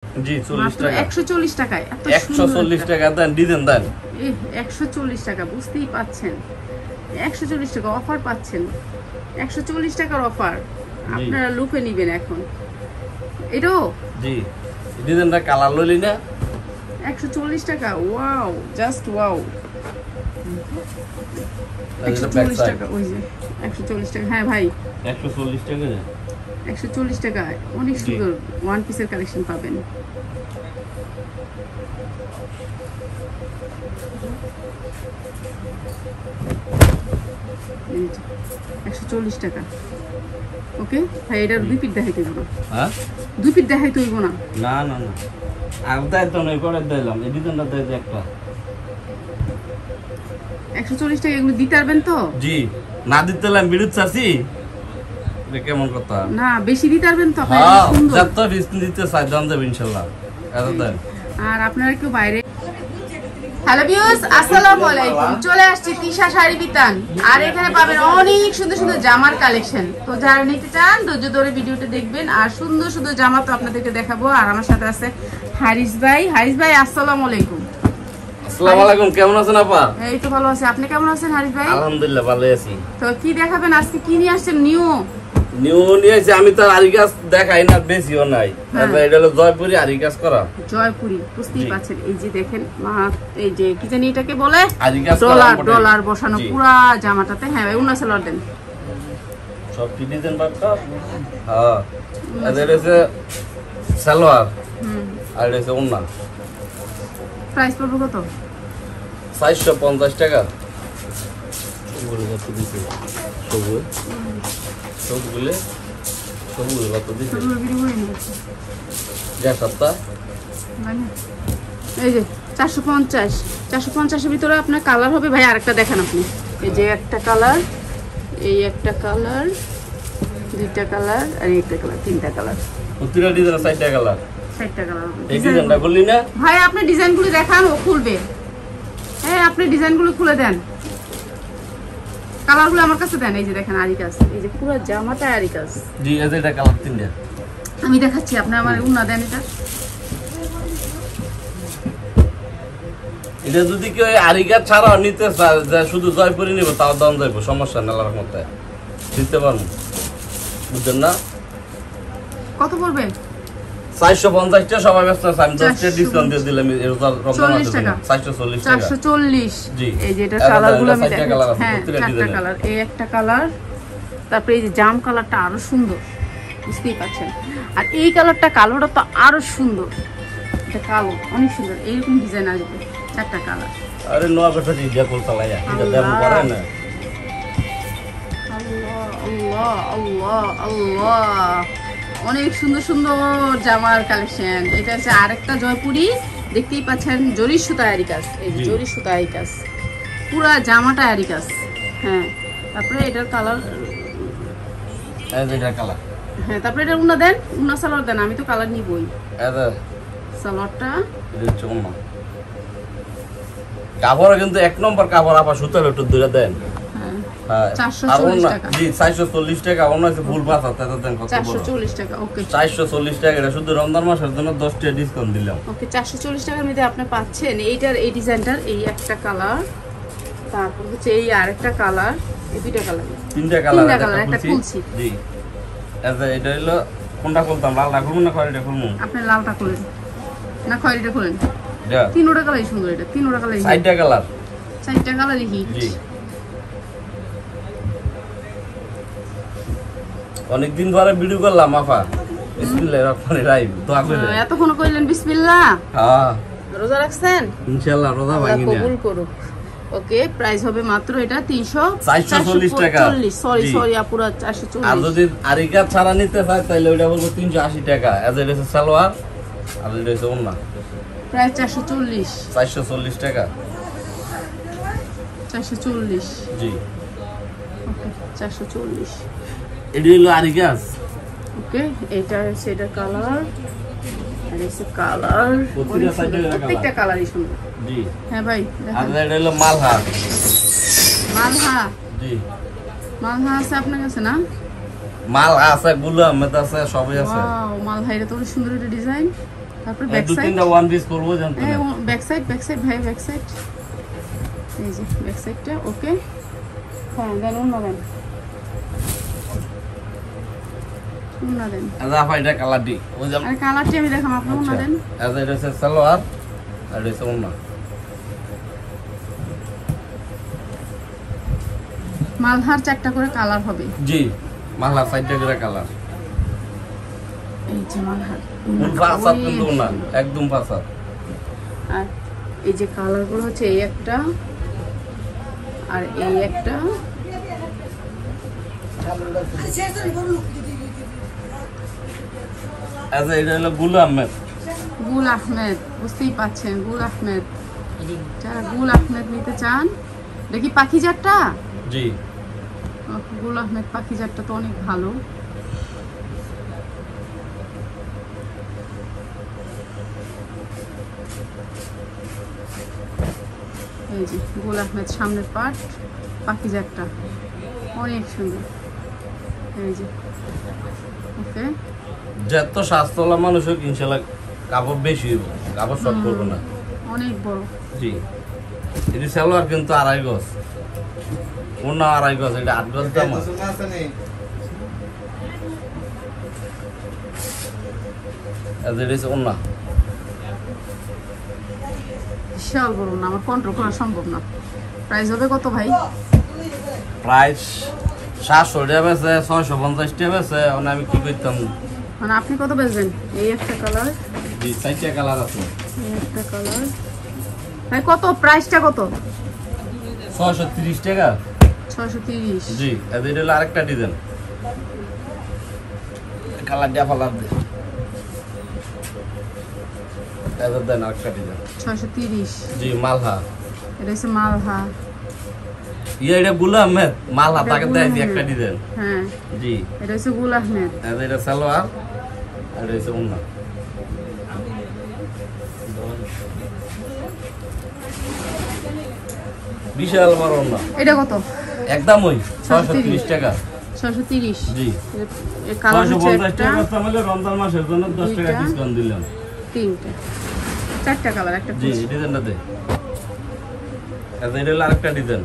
জি 40 টাকা 140 টাকায় এত 140 টাকা দেন ডিজাইন দেন 140 টাকা বুঝতেই পাচ্ছেন 140 টাকা অফার পাচ্ছেন 140 টাকার অফার আপনারা লুপে নেবেন এখন এটাও জি ডিজাইনটা কালার লইলি না 140 টাকা ওয়াও জাস্ট ওয়াও 140 টাকা ওই যে 140 টাকা হ্যাঁ ভাই 140 টাকা 140 টাকা অনেক সুন্দর ওয়ান পিসের কালেকশন পাবেন এই যে 140 টাকা ওকে ভাই এটার দুই পিস দেখাইতে হইব হ্যাঁ দুই পিস দেখাইতে হইব না না না না আলাদা তো নয় করে দিলাম এই ডিজাইনটা দেই একটা 140 টাকা এগুলো দিতে পারবেন তো জি না দিতেলাম বিরুদ্ধ চাচি এটা কেমন কথা না বেশি দিতে পারবেন তো হ্যাঁ আপনারা সুন্দর যত পিস দিতে চাই দাম দেব ইনশাআল্লাহ এত দেন আর আপনারা কেউ বাইরে হ্যালো ভিউয়ার্স আসসালামু আলাইকুম চলে আসছি তিশা শাড়ি বিতান আর এখানে পাবেন অনেক সুন্দর সুন্দর জামার কালেকশন তো যারা নিতে চান ধৈর্য ধরে ভিডিওটা দেখবেন আর সুন্দর সুন্দর জামা তো আপনাদেরকে দেখাবো আর আমার সাথে আছে হারিস ভাই আসসালামু আলাইকুম আসসালামু আলাইকুম কেমন আছেন আপা এই তো ভালো আছি আপনি কেমন আছেন হারিস ভাই আলহামদুলিল্লাহ ভালো আছি তো কি দেখাবেন আজকে কি নিয়ে আসছেন নিউ নিয়েছি আমি তো আরিকাস দেখাই না বেশিও নাই এটা হলো জয়পুরি আরিকাস করা জয়পুরি বুঝতেই পাচ্ছেন এই যে দেখেন এই যে কি জানি এটাকে বলে আরিকাস ডলার বসানো পুরা জামাটাতে হ্যাঁ ভাই 19 সালোয়ার দেন সব কি ডিজাইন বাক্কা হ্যাঁ এটা হচ্ছে সালোয়ার আর এটা হচ্ছে ওন্না প্রাইস পড়বে কত 450 টাকা ওগুলো কত দিছে সবগুলো কত দিছে যা সপ্তাহ এই যে 450 এর ভিতরে আপনার কালার হবে ভাই আরেকটা দেখান আপনি এই যে একটা কালার এই একটা কালার দুইটা কালার আর একটা কালার তিনটা কালার প্রতিটা ডিজাইন 60 টাকা কালার 60 টাকা কালার এই ডিজাইনটা বললি না ভাই আপনি ডিজাইনগুলো দেখান ও খুলবে হ্যাঁ আপনি ডিজাইনগুলো খুলে দেন কালারগুলো আমার কাছে দেন এই যে দেখেন আরিকাস এই যে পুরো জামাটা আরিকাস জি এটা কালার তিনটা আমি দেখাচ্ছি আপনি আমার উন্না দেন এটা যদি কেউ আরিকাস ছাড়াও নিতে চায় যা শুধু জয়পুরি নিব তাও দাম যাইব সমস্যা না লাগার মধ্যে দিতে পারবো বুঝছেন না কত পড়বে 450 টাকা সবাই ব্যস্ত আছে আমি 10 টাকা ডিসকাউন্ট দিয়ে দিলাম রমজান মাসে 440 টাকা 440 জি এই যে এটা কালারগুলো আমি দেখাচ্ছি হ্যাঁ চারটা কালার এই একটা কালার তারপরে এই যে জাম কালারটা আরো সুন্দর বুঝতেই পাচ্ছেন আর এই কালোটা তো আরো সুন্দর এটা কালো অনেক সুন্দর এইরকম ডিজাইন আসবে চারটা কালার আরে নোয়া কথা জিজ্ঞাসা করতে লাগে এটা দাম করে না আল্লাহ আল্লাহ আল্লাহ অনেক সুন্দর সুন্দর জামার কালেকশন এটা হচ্ছে আরেকটা জয়পুরি দেখতেই পাচ্ছেন জরি সুতা আরিকাস এই যে জরি সুতা আরিকাস পুরা জামাটা আরিকাস হ্যাঁ তারপরে এটার কালার এটা কালার হ্যাঁ তারপরে এটা উন্না দেন উন্না সালোয়ার দেন আমি তো কালার নিবই এটা সালোয়ারটা এটা চুম্মা কাপড় কিন্তু এক নম্বর কাপড় আপা সুতার একটু দূরে দেন হ্যাঁ 440 টাকা জি 440 টাকা অন্য আছে ফুল পাস আছে তাতে দেন কত 440 টাকা ওকে 440 টাকা এটা শুধু রমজান মাসের জন্য 10 টাকা ডিসকাউন্ট দিলাম ওকে 440 টাকার মধ্যে আপনি পাচ্ছেন এইটার এই ডিজাইনটার এই একটা কালার তারপর হচ্ছে এই আরেকটা কালার এই দুইটা কালার তিনটা কালার একটা খুলছি জি এটা হলো কোনটা খুলতাম লালটা খুলবো না খয়েরিটা খুলবো আপনি লালটা খুলেন না খয়েরিটা খুলেন যা তিনটা কালারই সুন্দর এটা তিনটা কালারই চারটা কালার চারটা কালারই হিট জি অনেকদিন ধরে ভিডিও করলাম আপা বিসমিল্লাহির রহমানির রহিম দোয়া করেন এতক্ষণ কইলেন বিসমিল্লাহ হ্যাঁ রোজা রাখছেন ইনশাআল্লাহ রোজা ভাঙি না কবুল করুক ওকে প্রাইস হবে মাত্র এটা 440 টাকা সরি আপুরা 440 আর যদি আরিকা ছাড়া নিতে চায় তাহলে ওটা বলবো 380 টাকা এজ এ হচ্ছে সালোয়ার আর এটা হচ্ছে ওন্না প্রাইস 440 টাকা 440 জি ওকে 440 এটা হলো আরিকাস ওকে এটা সেটা কালার আর এই কালার প্রত্যেকটা কালারই সুন্দর জি হ্যাঁ ভাই আর এটা হলো মালহা জি মালহা আছে আপনার কাছে না মাল আছে গুলো আহমেদ আছে সবই আছে ওয়াও মালহা এটা তো সুন্দর একটা ডিজাইন তারপর ব্যাক দু সাইড, তিনটা ওয়ান পিস করবো জানতো না। ব্যাক সাইড ভাই, ব্যাক সাইড, এই যে ব্যাক সাইডটা। ওকে, হ্যাঁ দেন অন্য দেন, অন্য দেন। আচ্ছা এটা কালার দি ওই যে আর কালারটি আমি দেখাম, আপনি অন্য দেন। আচ্ছা এটা হচ্ছে সালোয়ার আর এটা হচ্ছে ওন্না। মালহার 4টা করে কালার হবে। জি মালহার 4টা করে কালার। এই যে মালহার ফুল ফাসাদ কিন্তু না, একদম ফাসাদ। আর এই যে কালার গুলো হচ্ছে এই একটা আর এই একটা। আচ্ছা এটা হলো গুল আহমেদ। গুল আহমেদ, বুঝতেই পাচ্ছেন গুল আহমেদ। যারা গুল আহমেদ নিতে চান, দেখি পাখিজারটা। জি গুল আহমেদ পাখিজারটা তো অনেক ভালো। এই যে গুল আহমেদ সামনের পার্ট, পাখিজারটা অনেক সুন্দর। এই যে ওকে, যত স্বাস্থ্যওয়ালা মানুষ হোক ইনশাল্লাহ কাপড় বেশি হইব, কাপড় শর্ট করবো না। অনেক বড়। জি এটি সালোয়ার কিন্তু 2.5 গজ, ওন্না 2.5 গজ, এটা 8 গজ দাম আছে। এটা হচ্ছে ওন্না, বিশাল বড় না, আমার কন্ট্রোল করা সম্ভব না। প্রাইস হবে কত ভাই? প্রাইস 700 টাকা বেছে, 650 টাকা বেছে। আমি কি করতাম, মানে আপনি কত বেচবেন? এই একটা কালার, জি 4টা কালার আছে। এই একটা কালার ভাই, কত প্রাইসটা কত? 630 টাকা। 630। জি এটা হলো আরেকটা ডিজাইন, কালার দিয়া ফালার দে এটা দেন আরেকটা ডিজাইন। 630। জি মালহা, এটা হচ্ছে মালহা। এটা গুল আহমেদ মালহা, এটা তাকে গুল দেয় আহমেদ। একটা ডিজাইন। হ্যাঁ জি এটা হচ্ছে গুল আহমেদ। এটা সালোয়ার আর এটা হচ্ছে ওন্না। বিশাল বড় ওন্না। এটা কত? একদম ওই 630 টাকা। 630। জি এই কালার হচ্ছে 650 একটা, টাকা করতে হলে রমজান মাসের জন্য 10 টাকা দুইটা, ডিসকাউন্ট দিলাম। 3টা, 4টা কালার, একটা জি এই ডিজাইনটা দে। এটা হলো আরেকটা ডিজাইন।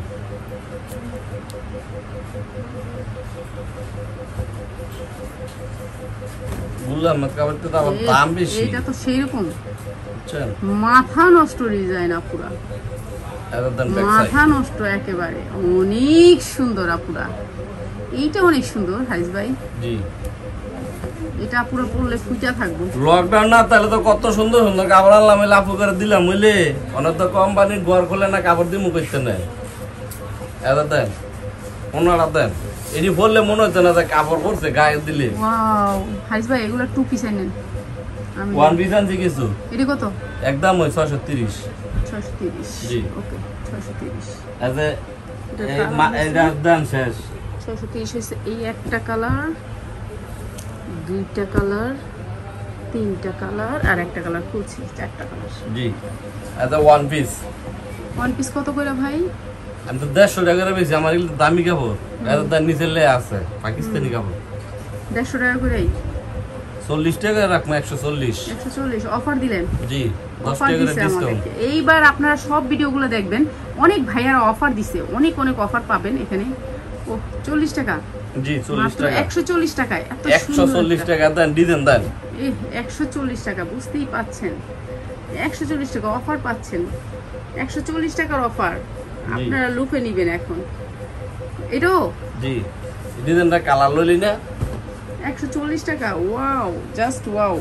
বললাম না কাপড়টা তো আবার দাম বেশি। এটা তো সেই রকম বুঝছেন, মাথা নষ্ট ডিজাইন আপুরা, এটা দেন ব্যাক মাথা সাইড। নষ্ট একেবারে, অনেক সুন্দর আপুরা। এইটা অনেক সুন্দর হারিস ভাই, জি এটা আপুরা পরলে ফুটা থাকবো। লকডাউন না তাহলে তো কত সুন্দর সুন্দর কাপড় আনলাম, লাফু করে দিলাম বুঝলে। অনেক তো কোম্পানির ঘর খোলে না, কাপড় দিয়ে মুখ করতে নেয়। এটা দেন, ওনারা দেন, এটি বললে মনে হচ্ছে না যে কাপড় পরছে গায়ে দিলে। ওয়াও হারিস ভাই, এগুলো 2 পিস আনেন। আমি ওয়ান পিস আনছি কিছু, এটা কত? একদম ওই 630। 630। জি। ওকে 630। এতে এটার দাম শেষ। 630 হচ্ছে এই একটা কালার, 2টা কালার, 3টা কালার আর একটা কালার খুলছি, 4টা কালার। জি এতে ওয়ান পিস। ওয়ান পিস কত করে ভাই? আমি তো 150 টাকা করে বেশি, আমার এগুলো দামি কাপড়। এত দাম নিচে লে আছে পাকিস্তানি কাপড়। 150 টাকা করেই। 40 টাকা রাখবো, 140। 140 অফার দিলেন? জি 10 অফার টাকা করে দিছে ডিসকাউন্ট। আমাদেরকে। এইবার আপনারা সব ভিডিওগুলো দেখবেন, অনেক ভাইয়ারা অফার দিছে, অনেক অনেক অফার পাবেন এখানে। ও 40 টাকা, জি 40 মাত্র টাকা। 140 টাকায় এত 140 টাকা দেন, ডিজাইন দেন। 140 টাকা, বুঝতেই পাচ্ছেন 140 টাকা অফার পাচ্ছেন। 140 টাকার অফার আপনারা লুপে নিবেন এখন। এটাও জি ডিজাইনটা কালার লইলি না, 140 টাকা। Wow, just wow.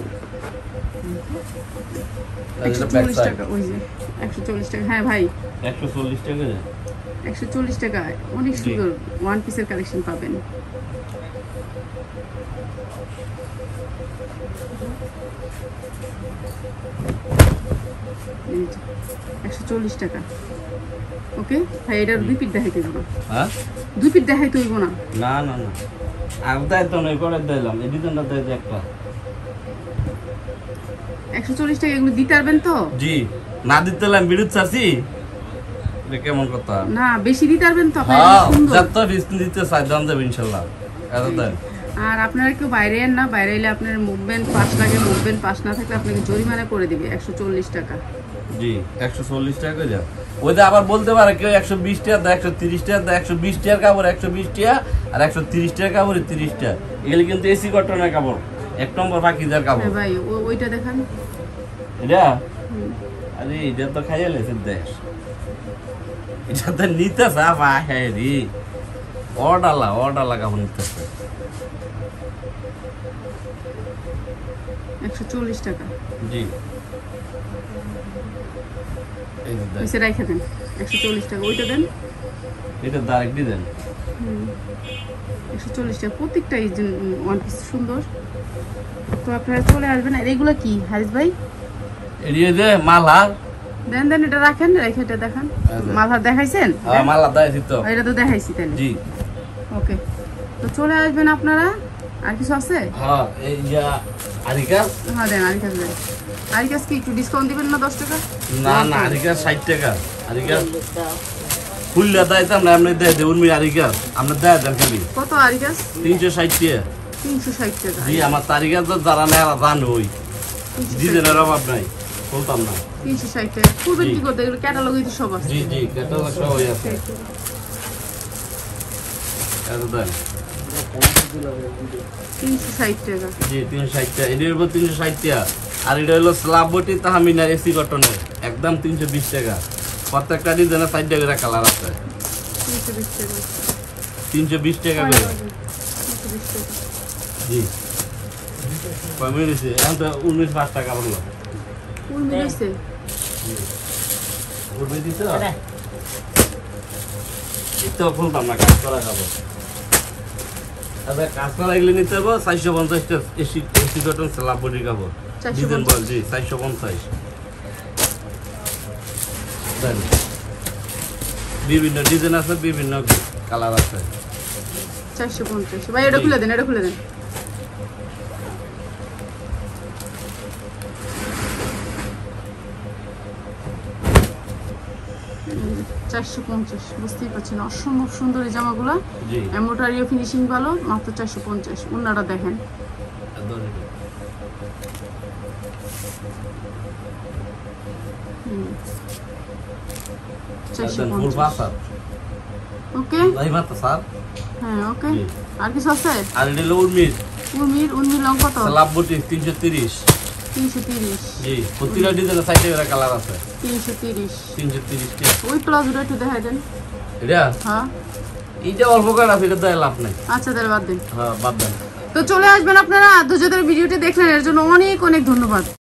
এটা ব্যাক 140 সাইড। টাকা, ওই যে 140 টাকা। হ্যাঁ ভাই 140 টাকা। 140 টাকায় অনেক জি। সুন্দর ওয়ান পিসের কালেকশন পাবেন। এই যে, 140 টাকা। ওকে ভাই, এটার 2 পিস দেখাইতে হইব না, হ্যাঁ 2 পিস দেখাইতে হইব না। না না না, আর দাই তো নয় করে দিলাম, এই ডিজাইনটা দেই যে একটা। 140 টাকা এগুলো দিতে পারবেন তো? জি না দিতেলাম বিরুদ্ধ চাচ্ছি, এটা কেমন কথা। না বেশি দিতে পারবেন তো? আপনার হ্যাঁ সুন্দর যত পিস দিতে চাই দাম দেব ইনশাআল্লাহ। এত দেন আর আপনারা কেউ বাইরে এন না, বাইরে এলে আপনার মুভমেন্ট পাস লাগে, মুভমেন্ট পাস না থাকলে আপনাকে জরিমানা করে দিবে 140 টাকা। জি 140 টাকা করে যান। ওইটা আবার বলতে পারে কেউ 120 টাকা দেয়, 130 টাকা দেয়, 120 টাকার কাপড় 120 টাকা, আর 130 টাকার কাপড় 30 টাকা। এগুলো কিন্তু এসি কটনের কাপড়, 1 নম্বর পাকিজার কাপড়। ভাই ওইটা দেখান। এটা আরে এটা তো খাইয়া লেছে দেশ, এটা তো নিতেছে ভাই রে, অর্ডালা কাপড় নিতেছে 140 টাকা। জি এই যে দেন, এসে রাখা দেন 140 টাকা। ওইটা দেন, এটা ডাইরেক্ট দেন 140 টাকা। প্রত্যেকটা ওয়ান পিস সুন্দর। তো আপনারা চলে আসবেন। আর এগুলো কি হারিস ভাই? এড়িয়ে দে মালহার দেন দেন, এটা রাখেন, রেখে এটা দেখান। মালহার দেখাইছেন? মালহার দেখাইছি তো। এটা তো দেখাইছি তাহলে। জি ওকে, তো চলে আসবেন আপনারা। আর কিছু আছে? হ্যাঁ এই যে আরিকাস। হ্যাঁ দেন আরিকাস দেন। আরিকাস কি একটু ডিসকাউন্ট দিবেন না 10 টাকা? না না আরিকাস 60 টাকা। আরিকাস ফুললে দাইতাম না, আপনি দেয় দেউন মি আরিকাস আমরা দেয় দেন খালি কত আরিকাস? 360 টাকা। 360 টাকা। জি আমার তারিকাস তো যারা নেয় জানো ওই 360 ডিজাইনের অভাব নাই, বলতাম না। 360 টাকা। করবেন জি। কি করতে? এগুলো ক্যাটালগে তো সব আছে। জি জি ক্যাটালগ সব হয়ে আছে। এত দেন 360 টাকা। জি 360 টাকা। এটার উপর 360 টাকা। আর এটা হলো স্লাব বটি তাহমিনার এসি কটনের, একদম 320 টাকা। প্রত্যেকটা ডিজাইনের 4 টাকা করে কালার আছে। 320 টাকা। 320 টাকা করে। 320 টাকা। জি কমে গেছে এখন তো 19 টাকা বললো। ফুল মিলেছে। উঠবে দিতে তো ফুলতাম না, কাজ করা যাবো। কাজ করা এগুলো নিতে হবে 450 টা AC AC cotton slub body কাপড়। 450 ডিজাইন বল জি 450। দেন বিভিন্ন ডিজাইন আছে, বিভিন্ন কালার আছে। 450। ভাই এটা খুলে দেন, এটা খুলে দেন। বুঝতেই পারছেন অসম্ভব সুন্দর এই জামাগুলো। জি এমব্রয়ডারি ফিনিশিং ভালো, মাত্র 450। ওনাটা দেখেন, ফুল পাসা ওকে। ভাই মাত্র স্যার। হ্যাঁ ওকে। জি। আর কিছু আছে? আর এটা হলো উর্মির উর্মির লং কত? Slub body 330। 330। জি প্রতিটা ডিজাইনে 4 টাকা কালার আছে। 330। 330 টাকা। ওই প্লাজোটা একটু দেখাই দেন। এটা হ্যাঁ এইটা অল্প কাটা আছে, এটা দেয় লাভ নাই। আচ্ছা তাহলে বাদ দেন। হ্যাঁ বাদ দেন। তো চলে আসবেন আপনারা। ধৈর্য ধরে ভিডিওটি দেখলেন, এর জন্য অনেক অনেক ধন্যবাদ।